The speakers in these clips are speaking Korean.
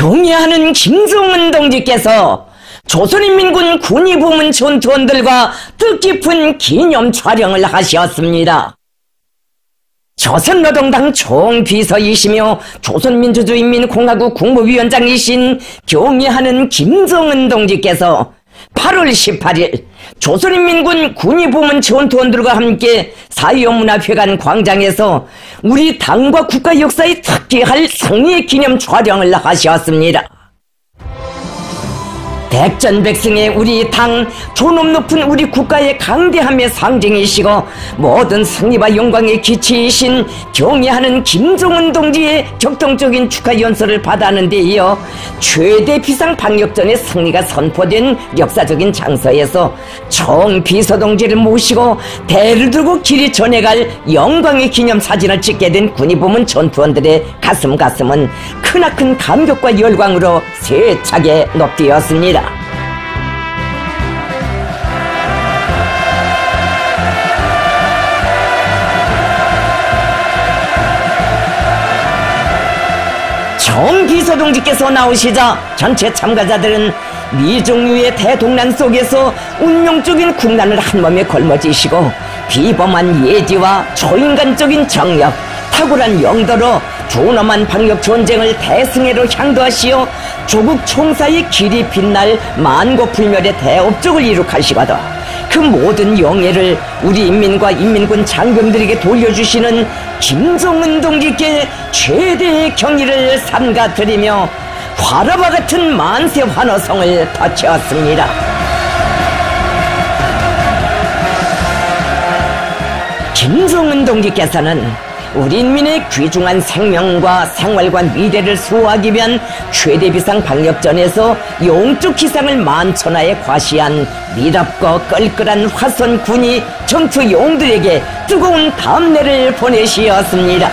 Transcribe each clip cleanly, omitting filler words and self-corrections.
경애하는 김정은 동지께서 조선인민군 군의부문 전투원들과 뜻깊은 기념 촬영을 하셨습니다. 조선노동당 총비서이시며 조선민주주의인민공화국 국무위원장이신 경애하는 김정은 동지께서 8월 18일 조선인민군 군의부문 전투원들과 함께 사회문화회관 광장에서 우리 당과 국가 역사에 특기할 승리 기념 촬영을 하셨습니다. 백전백승의 우리 당, 존엄 높은 우리 국가의 강대함의 상징이시고 모든 승리와 영광의 기치이신 경애하는 김정은 동지의 격동적인 축하 연설을 받아하는 데 이어 최대 비상 방역전의 승리가 선포된 역사적인 장소에서 총비서 동지를 모시고 대를 들고 길이 전해갈 영광의 기념사진을 찍게 된 군의부문 전투원들의 가슴은 크나큰 감격과 열광으로 세차게 높되었습니다. 총비서 동지께서 나오시자 전체 참가자들은 미종유의 대동란 속에서 운명적인 국난을 한몸에 걸머지시고 비범한 예지와 초인간적인 정력, 탁월한 영도로 존엄한 방역 전쟁을 대승회로 향도하시어 조국 총사의 길이 빛날 만고불멸의 대업적을 이룩하시거든 그 모든 영예를 우리 인민과 인민군 장병들에게 돌려주시는 김정은 동지께 최대의 경의를 삼가드리며 화라와 같은 만세 환호성을 바쳤습니다. 김정은 동지께서는 우리 인민의 귀중한 생명과 생활과 미래를 수호하기 위한 최대 비상 방역전에서 영적 기상을 만천하에 과시한 미랍고 껄끄란 화선 군이 전투 영웅들에게 뜨거운 담례를 보내시었습니다.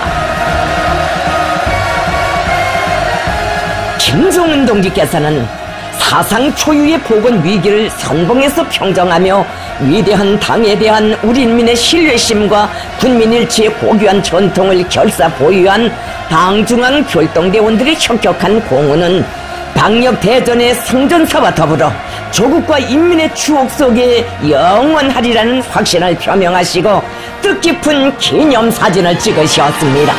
김정은 동지께서는 사상 초유의 보건 위기를 선봉에서 평정하며 위대한 당에 대한 우리 인민의 신뢰심과 군민일치의 고귀한 전통을 결사 보유한 당중앙 별동대원들의 혁혁한 공헌은 방역대전의 승전사와 더불어 조국과 인민의 추억 속에 영원하리라는 확신을 표명하시고 뜻깊은 기념사진을 찍으셨습니다.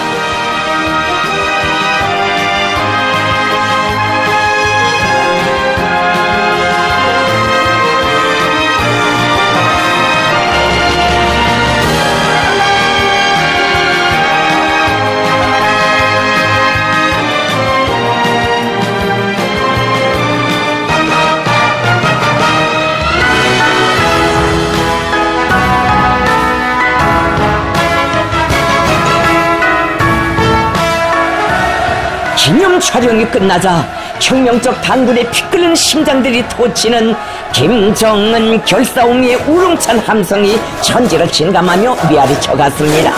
기념 촬영이 끝나자 혁명적 단군의 피 끓는 심장들이 토치는 김정은 결사옹의 우렁찬 함성이 천지를 진감하며 메아리 쳐갔습니다.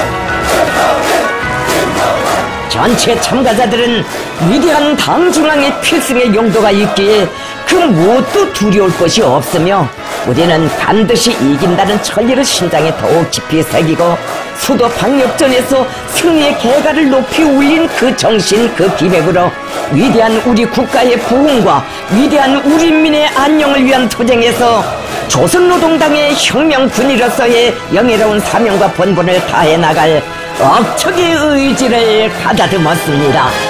전체 참가자들은 위대한 당중앙의 필승의 용도가 있기에 그 무엇도 두려울 것이 없으며 우리는 반드시 이긴다는 천리를 심장에 더욱 깊이 새기고 수도 방역전에서 승리의 개가를 높이 울린 그 정신 그 기백으로 위대한 우리 국가의 부흥과 위대한 우리 인민의 안녕을 위한 투쟁에서 조선노동당의 혁명군이로서의 영예로운 사명과 본분을 다해 나갈 억척의 의지를 가다듬었습니다.